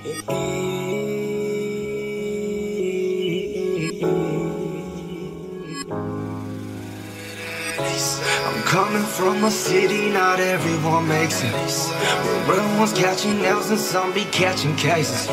I'm coming from a city not everyone makes it, where everyone's catching nails and some be catching cases.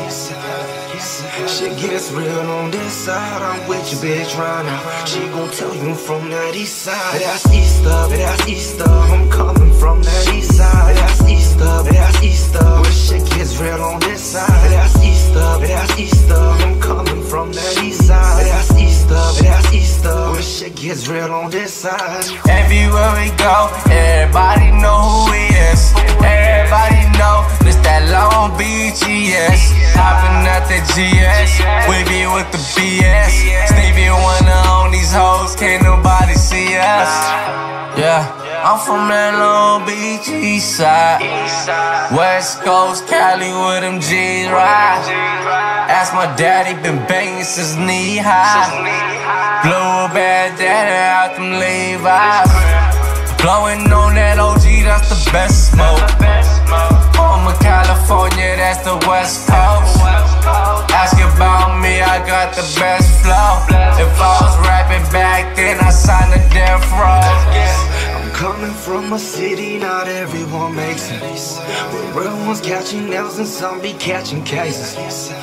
Shit gets real on this side. I'm with your bitch right now. She gon' tell you I'm from that east side. That's east of, that's east of. I'm coming from that east side. That's east of, that's east of. Where shit gets real on this side. That's east of, that's east of. I'm coming from that east side. That's east of, that's east of. Where shit gets real on this side. Everywhere we go, everybody know who he is. Everybody know this that Long Beach, yes. Hopping at the GS, we be with the BS. Stevie Wonder on these hoes, can't nobody see us. Yeah, I'm from that Long Beach east side, West Coast, Cali with them G's ride. Ask my daddy, been banging since knee high. Blew a bad daddy out them Levi's. Blowing on that OG, that's the best smoke. I'm a California, that's the West Coast. Ask about me, I got the best flow. If I was rapping back then, I signed a death row. I'm coming from a city not everyone makes it, where everyone's catching nails and some be catching cases.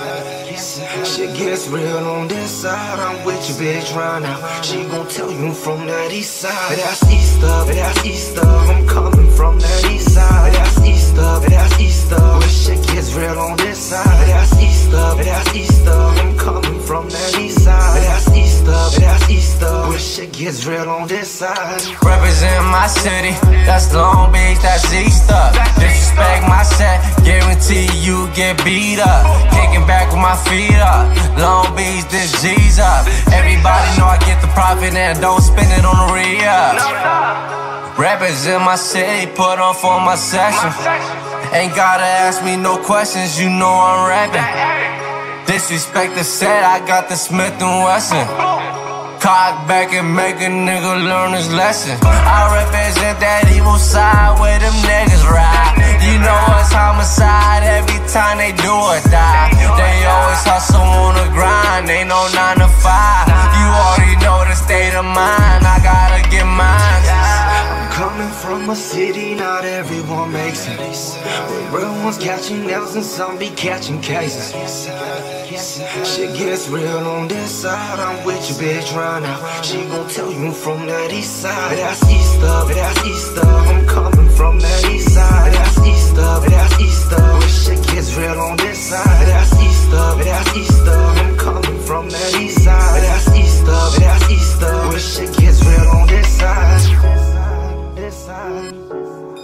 Shit gets real on this side. I'm with your bitch right now. She gon' tell you I'm from that east side. That's east of, that's east of. I'm coming from that east side. That's east of, that's east of. Where shit gets real on this side. That's east of, that's east of. I'm coming from that east side. That's east of, that's east of. Where shit gets real on this side. Represent my city, that's Long Beach, that's east up. Disrespect my set, guarantee you get beat up. Kicking back with my feet up, Long Beach, this G's up. Everybody know I get the profit and don't spend it on the re-up. Represent my city, put on for my section. Ain't gotta ask me no questions, you know I'm rapping. Disrespect the set, I got the Smith & Wesson. Cock back and make a nigga learn his lesson. I represent that evil side where them niggas ride. You know it's homicide every time they do or die. They always hustle on the grind, ain't no 9 to 5. You already know the state of mind, I gotta get mine. I'm coming from a city not everyone makes it, where everyone's catching nails and some be catching cases. Shit gets real on this side. I'm with your bitch right now. She gon' tell you I'm from that east side. That's east of, that's east of. I'm coming from that east side. That's east of, that's east of. Where shit gets real on this side. That's east of, that's east of. I'm coming from that east side. That's east of, that's east of. Where shit gets real on this side. This side.